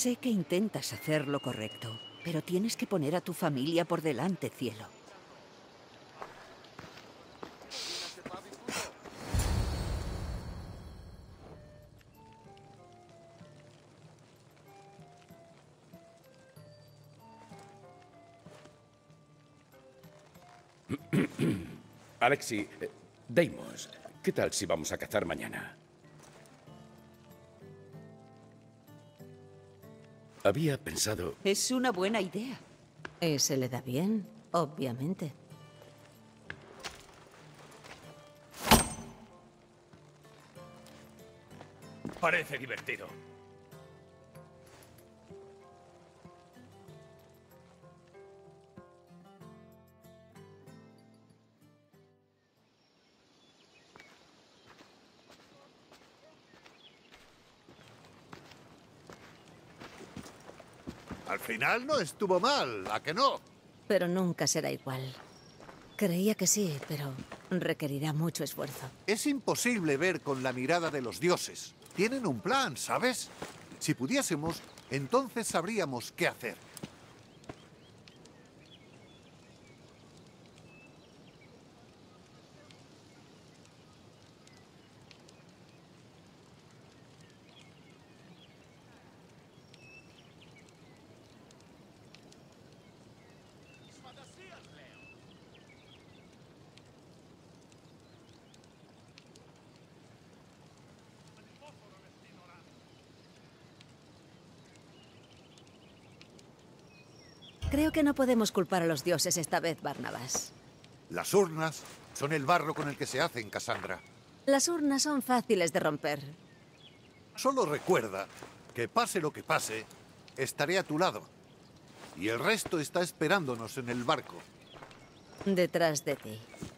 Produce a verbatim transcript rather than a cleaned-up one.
Sé que intentas hacer lo correcto, pero tienes que poner a tu familia por delante, cielo. Alexi, eh, Deimos, ¿qué tal si vamos a cazar mañana? Había pensado... Es una buena idea. Y se le da bien, obviamente. Parece divertido. Al final no estuvo mal, ¿a que no? Pero nunca será igual. Creía que sí, pero requerirá mucho esfuerzo. Es imposible ver con la mirada de los dioses. Tienen un plan, ¿sabes? Si pudiésemos, entonces sabríamos qué hacer. Creo que no podemos culpar a los dioses esta vez, Barnabas. Las urnas son el barro con el que se hacen, Cassandra. Las urnas son fáciles de romper. Solo recuerda que pase lo que pase, estaré a tu lado. Y el resto está esperándonos en el barco. Detrás de ti.